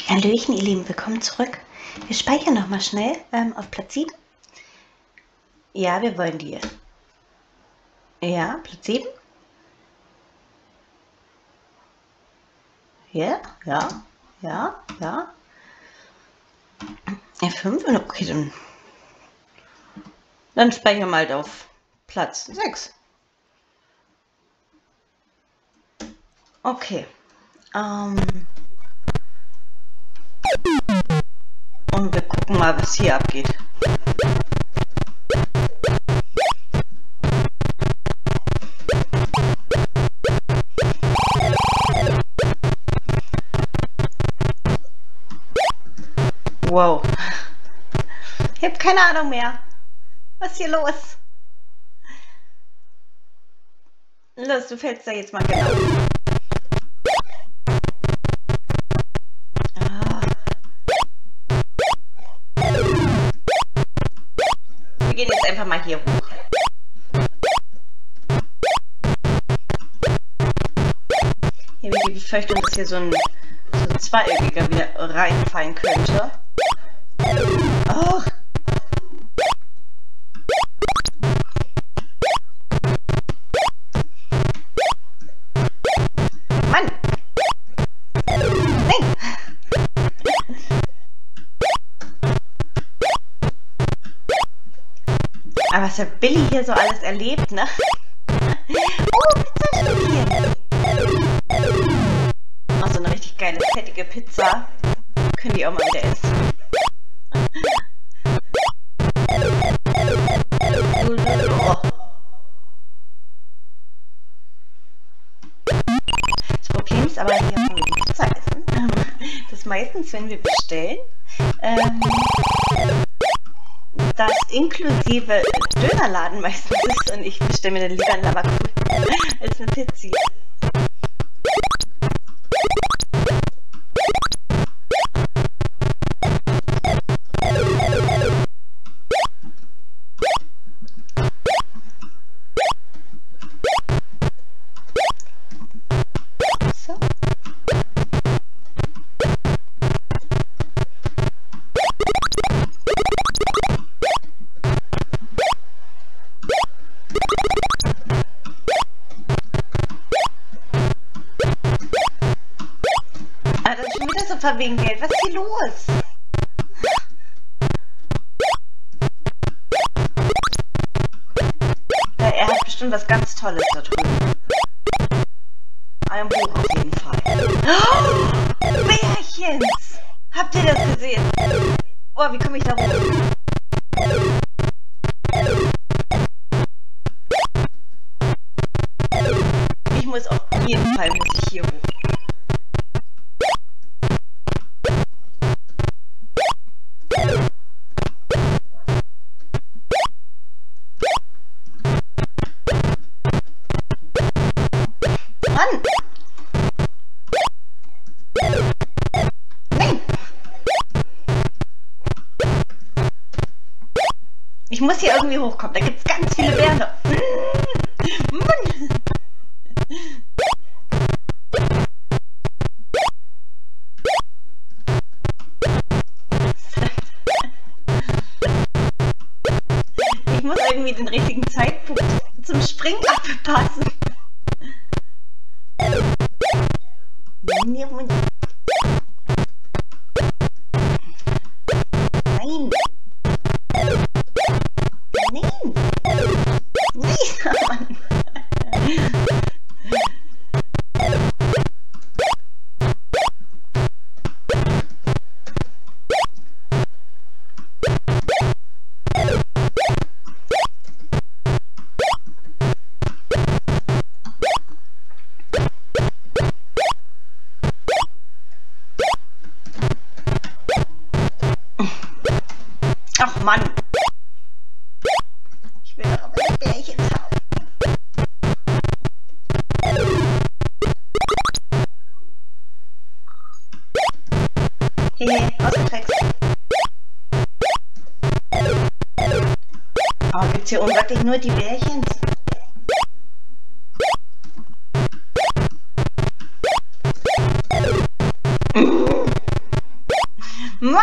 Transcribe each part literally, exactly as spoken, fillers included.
Hallöchen, ihr Lieben, willkommen zurück. Wir speichern nochmal schnell ähm, auf Platz sieben. Ja, wir wollen die. Ja, Platz sieben. Ja, ja, ja, ja. F fünf, okay, dann, dann speichern wir halt auf Platz sechs. Okay. Ähm, und wir gucken mal, was hier abgeht. Wow. Ich habe keine Ahnung mehr. Was ist hier los? Los, du fällst da jetzt mal genau. Ah. Wir gehen jetzt einfach mal hier hoch. Hier habe ich die Befürchtung, dass hier so ein, so ein Zweieckiger wieder reinfallen könnte. Oh. Mann! Nein! Aber was der Billy hier so alles erlebt, ne? Oh, Pizzastückchen! Oh, so eine richtig geile, fettige Pizza. Können die auch mal wieder essen. Oh. Das Problem ist aber hier von dem Pizza essen, dass meistens, wenn wir bestellen, ähm, das inklusive Dönerladen meistens ist und ich bestelle mir dann lieber einen Lavakuchen als eine Pizza. Wegen Geld. Was ist hier los? Ja, er hat bestimmt was ganz Tolles da drüben. Ein Buch auf jeden Fall. Oh, Bärchens! Habt ihr das gesehen? Oh, wie komme ich da hoch? Ich muss auf jeden Fall muss ich hier hoch. Ich muss hier irgendwie hochkommen. Da gibt es ganz viele Bären. Ich muss irgendwie den richtigen Zeitpunkt zum Springen abpassen. Nein. Nein. Nicht, Mann. Ach Mann. Ich will doch aber die Bärchen haben. Hehe, ausgetrickst. Oh, gibt's hier unwirklich nur die Bärchen? Mann!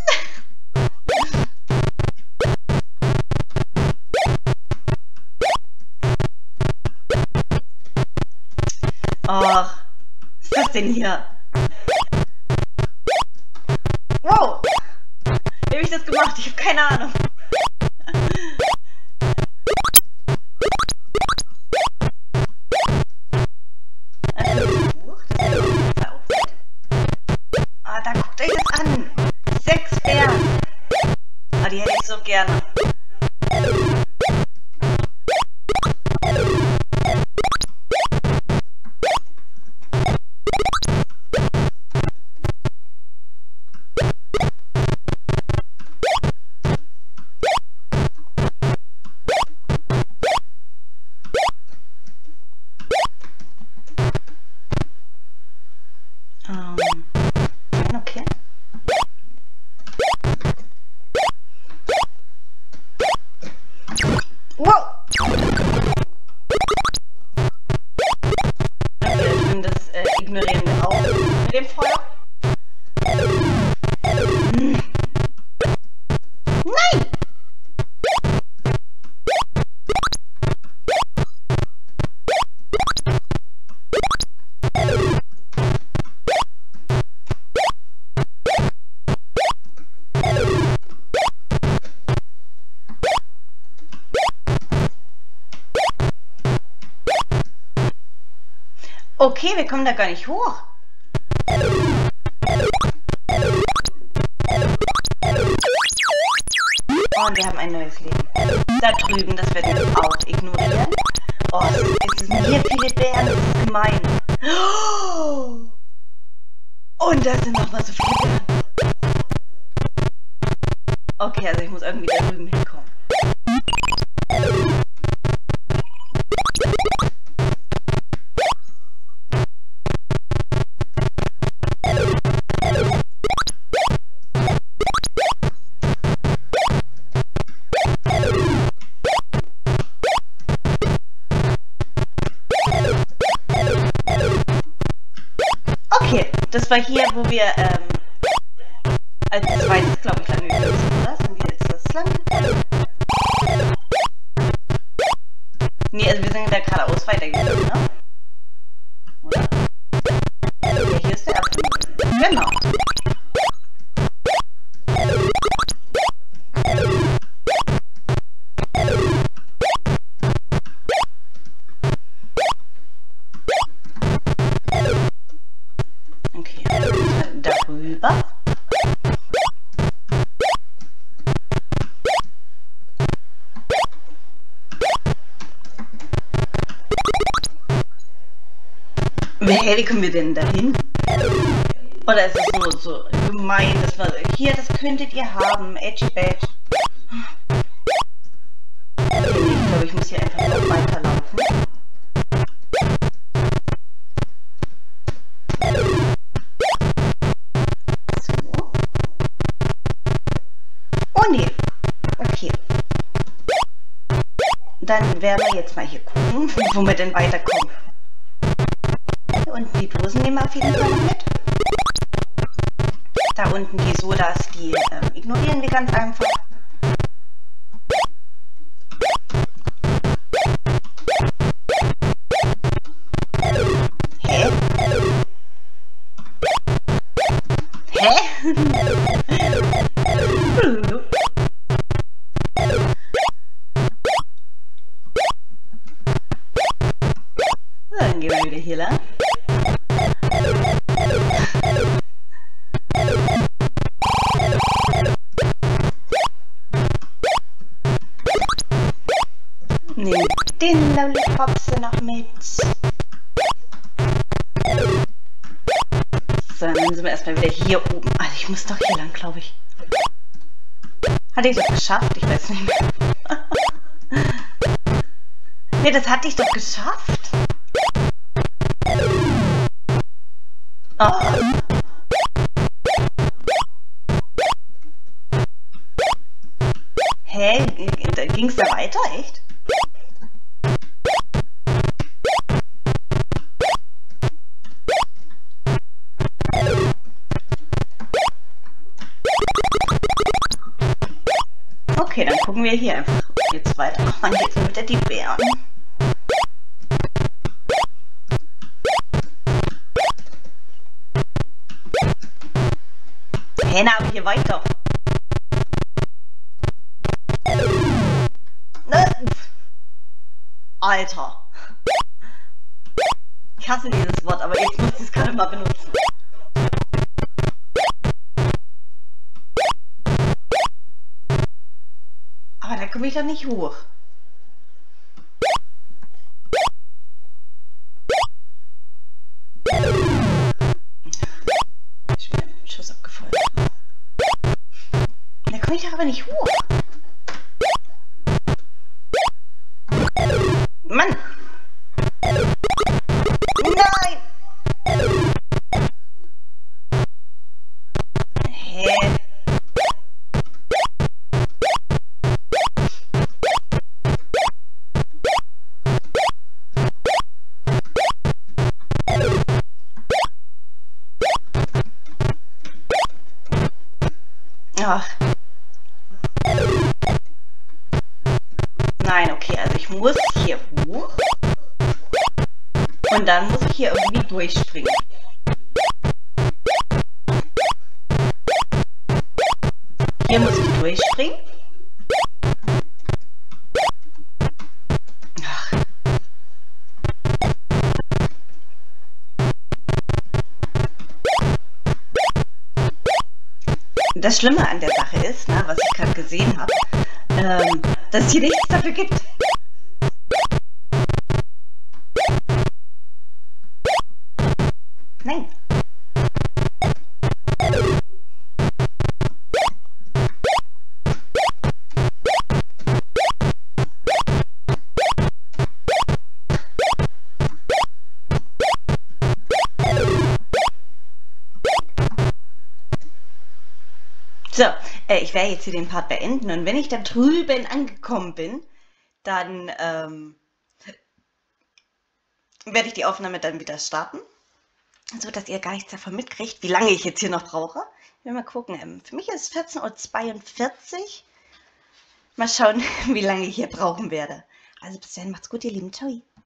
Ach, was ist das denn hier? Wow! Wie habe ich das gemacht? Ich habe keine Ahnung. Ah, da guckt euch das an. Sechs Bären. Ah, die hätte ich so gerne. Okay. Wow! Okay, ich finde das äh, ignorieren wir auch mit dem Feuer. Hm. Nein! Okay, wir kommen da gar nicht hoch. Und wir haben ein neues Leben. Da drüben, das werden wir auch ignorieren. Oh, es sind hier viele Bären, das ist gemein. Und da sind noch mal so viele Bären. Okay, also ich muss irgendwie da drüben hinkommen. Das war hier, wo wir ähm, als zweites, glaube ich, lang gegangen sind, oder? Sind wir jetzt das lang gegangen? Nee, also wir sind da geradeaus weitergegangen, ne? Oder? Ja, hier ist der Abschnitt. Genau. Darüber. Hey, wie kommen wir denn dahin? Oder ist es nur so gemein, dass man hier, das könntet ihr haben, edgy badge. Okay, nee, ich glaube, ich muss hier einfach noch weiterlaufen. Oh nee. Okay. Dann werden wir jetzt mal hier gucken, wo wir denn weiterkommen. Und die Dosen nehmen wir auf jeden Fall noch mit. Da unten die Sodas, die ähm, ignorieren wir ganz einfach. Hä? Hä? Dann gehen wir wieder hier lang. Nehmen den Lollipops noch mit. So, dann sind wir erstmal wieder hier oben. Also ich muss doch hier lang, glaube ich. Hatte ich das geschafft? Ich weiß nicht mehr. Nee, das hatte ich doch geschafft. Oh. Hä? Ging's da weiter? Echt? Okay, dann gucken wir hier einfach jetzt weiter. Ach man, jetzt mit der die Bären. Hey, na, aber hier weiter. Ne? Alter. Ich hasse dieses Wort, aber jetzt muss ich es gerade mal benutzen. Aber da komme ich dann nicht hoch. Ich bin mit dem Schuss abgefeuert. Da komme ich doch aber nicht hoch. Mann! Nein! Hä? Ach. Nein, okay, also ich muss hier hoch. Und dann muss ich hier irgendwie durchspringen. Hier muss ich durchspringen. Ach. Das Schlimme an der Sache ist, ne, was ich gerade gesehen habe, ähm, dass es hier nichts dafür gibt. Nein. So, äh, ich werde jetzt hier den Part beenden und wenn ich da drüben angekommen bin, dann ähm, werde ich die Aufnahme dann wieder starten. So, dass ihr gar nichts davon mitkriegt, wie lange ich jetzt hier noch brauche. Ich will mal gucken. Ähm, für mich ist es vierzehn Uhr zweiundvierzig. Mal schauen, wie lange ich hier brauchen werde. Also bis dahin, macht's gut, ihr Lieben. Ciao.